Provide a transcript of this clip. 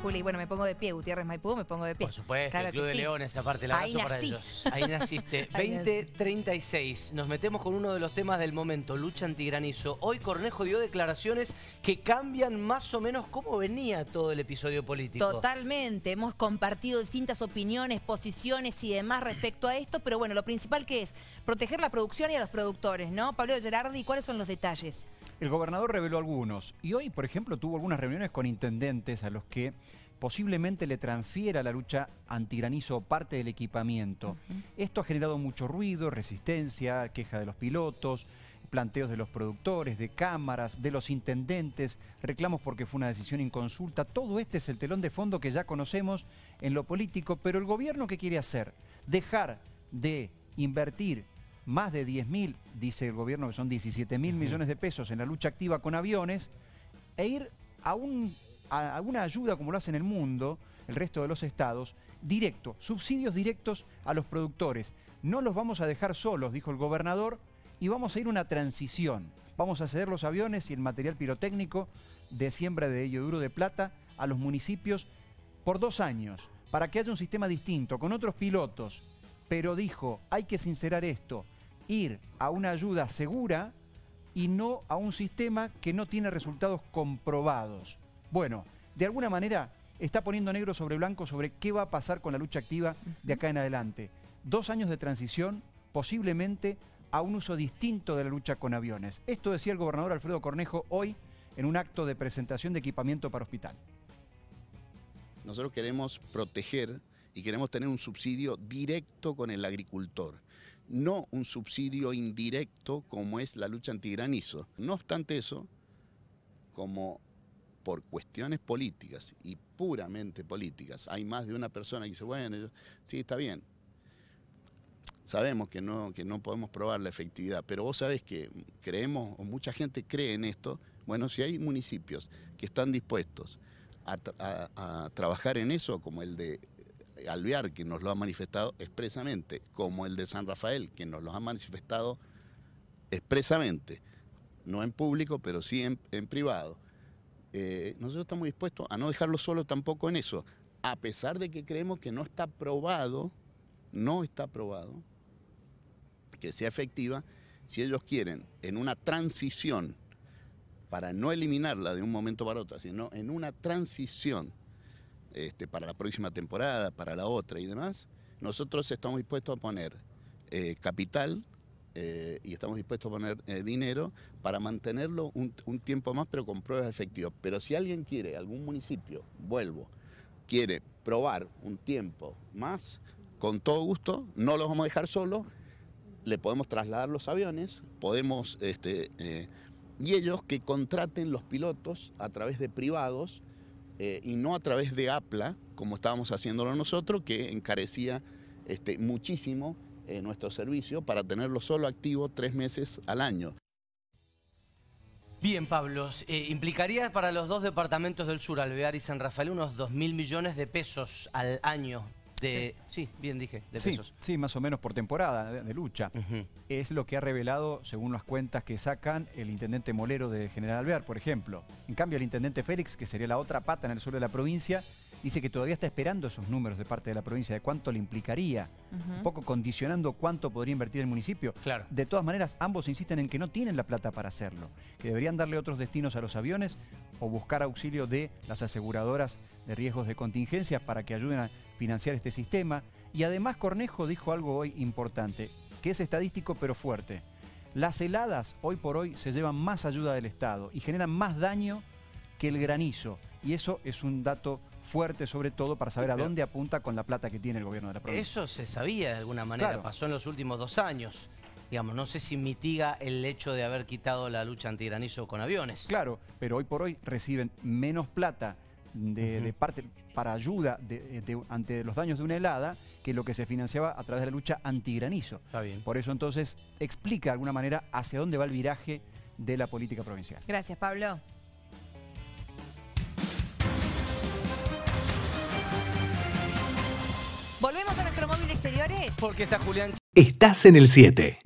Juli. Bueno, me pongo de pie, Gutiérrez Maipú, me pongo de pie. Por supuesto, claro el Club de sí. Leones, aparte, el abrazo para ellos. Ahí naciste. 20:36. Nos metemos con uno de los temas del momento, lucha antigranizo. Hoy Cornejo dio declaraciones que cambian más o menos cómo venía todo el episodio político. Totalmente. Hemos compartido distintas opiniones, posiciones y demás respecto a esto, pero bueno, lo principal que es proteger la producción y a los productores, ¿no? Pablo Gerardi, ¿cuáles son los detalles? El gobernador reveló algunos y hoy, por ejemplo, tuvo algunas reuniones con intendentes a los que posiblemente le transfiera la lucha antigranizo parte del equipamiento. Esto ha generado mucho ruido, resistencia, queja de los pilotos, planteos de los productores, de cámaras, de los intendentes, reclamos porque fue una decisión inconsulta. Todo este es el telón de fondo que ya conocemos en lo político, pero el gobierno, ¿qué quiere hacer? Dejar de invertir más de 10.000, dice el gobierno que son 17.000 millones de pesos en la lucha activa con aviones, e ir a una ayuda como lo hace en el mundo, el resto de los estados, directo, subsidios directos a los productores. No los vamos a dejar solos, dijo el gobernador, y vamos a ir a una transición. Vamos a ceder los aviones y el material pirotécnico de siembra de yoduro de plata a los municipios por 2 años, para que haya un sistema distinto, con otros pilotos. Pero dijo, hay que sincerar esto, ir a una ayuda segura y no a un sistema que no tiene resultados comprobados. Bueno, de alguna manera está poniendo negro sobre blanco sobre qué va a pasar con la lucha activa de acá en adelante. 2 años de transición, posiblemente a un uso distinto de la lucha con aviones. Esto decía el gobernador Alfredo Cornejo hoy en un acto de presentación de equipamiento para hospital. Nosotros queremos proteger y queremos tener un subsidio directo con el agricultor, no un subsidio indirecto como es la lucha antigranizo. No obstante eso, como por cuestiones políticas y puramente políticas, hay más de una persona que dice, bueno, sí, está bien, sabemos que no podemos probar la efectividad, pero vos sabés que creemos, o mucha gente cree en esto. Bueno, si hay municipios que están dispuestos a trabajar en eso, como el de Alvear, que nos lo ha manifestado expresamente, como el de San Rafael, que nos lo ha manifestado expresamente, no en público, pero sí en privado. Nosotros estamos dispuestos a no dejarlo solo tampoco en eso, a pesar de que creemos que no está probado que sea efectiva. Si ellos quieren en una transición, para no eliminarla de un momento para otro, sino en una transición para la próxima temporada, para la otra y demás, nosotros estamos dispuestos a poner capital y estamos dispuestos a poner dinero para mantenerlo un tiempo más, pero con pruebas efectivas. Pero si alguien quiere, algún municipio, quiere probar un tiempo más, con todo gusto, no los vamos a dejar solos, le podemos trasladar los aviones, podemos, y ellos que contraten los pilotos a través de privados, y no a través de APLA, como estábamos haciéndolo nosotros, que encarecía muchísimo nuestro servicio para tenerlo solo activo 3 meses al año. Bien, Pablo, implicaría para los 2 departamentos del sur, Alvear y San Rafael, unos 2.000 millones de pesos al año. Sí, bien dije, de pesos. Sí, más o menos por temporada de lucha. Es lo que ha revelado, según las cuentas que sacan, el intendente Molero de General Alvear, por ejemplo. En cambio, el intendente Félix, que sería la otra pata en el sur de la provincia, dice que todavía está esperando esos números de parte de la provincia, de cuánto le implicaría, un poco condicionando cuánto podría invertir el municipio. Claro. De todas maneras, ambos insisten en que no tienen la plata para hacerlo, que deberían darle otros destinos a los aviones o buscar auxilio de las aseguradoras de riesgos de contingencia para que ayuden a financiar este sistema. Y además Cornejo dijo algo hoy importante, que es estadístico pero fuerte. Las heladas hoy por hoy se llevan más ayuda del Estado y generan más daño que el granizo. Y eso es un dato fuerte, sobre todo para saber a dónde apunta con la plata que tiene el gobierno de la provincia. Eso se sabía de alguna manera, claro. Pasó en los últimos 2 años. Digamos, no sé si mitiga el hecho de haber quitado la lucha antigranizo con aviones. Claro, pero hoy por hoy reciben menos plata de parte para ayuda ante los daños de una helada que lo que se financiaba a través de la lucha antigranizo. Está bien. Por eso entonces explica de alguna manera hacia dónde va el viraje de la política provincial. Gracias, Pablo. ¿Volvemos a nuestro móvil exteriores? Porque está Julián. Estás en el 7.